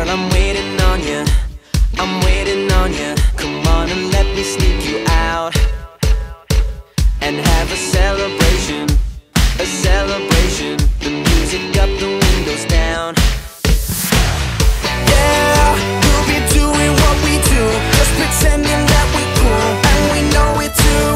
Girl, I'm waiting on you, I'm waiting on you. Come on and let me sneak you out and have a celebration, a celebration. The music up, the windows down. Yeah, we'll be doing what we do, just pretending that we're cool, and we know it too.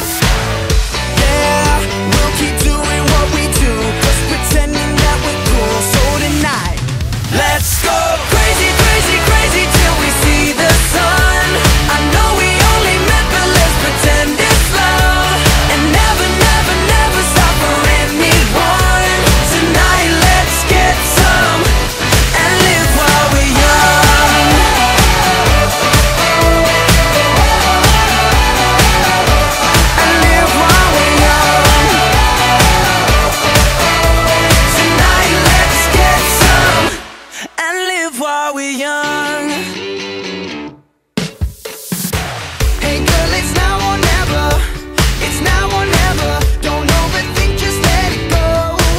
Yeah, we'll keep doing what we do, just pretending that we're cool. So tonight, let's go crazy, crazy, crazy till we see the sun. I know we only met, but let's pretend it's love, and never, never, never stop for anyone. Tonight, let's get some and live while we're young. And live while we're young. Tonight, let's get some and live while we're young. Hey girl, it's now or never. It's now or never. Don't overthink, just let it go.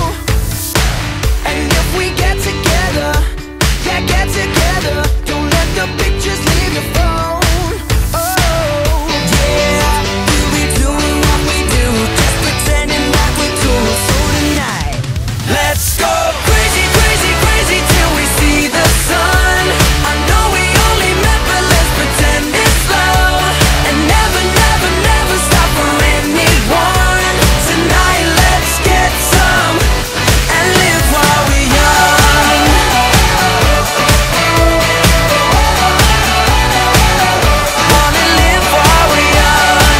And if we get together, yeah, get together. Don't let the pictures leave your phone. Oh, yeah, we'll be doing what we do, just pretending that we're cool. So tonight, let's go crazy, crazy, crazy till we see the sun. I know we only met, but let's pretend it's love, and never, never, never stop for anyone. Tonight, let's get some and live while we're young. Wanna live while we're young.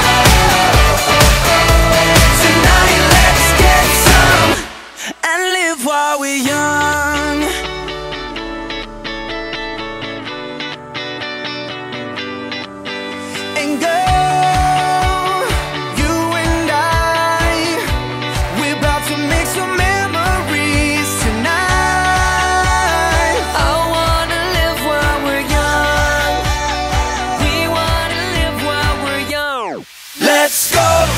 Tonight, let's get some and live while we're young. And girl, you and I, we're about to make some memories tonight. I wanna live while we're young. We wanna live while we're young. Let's go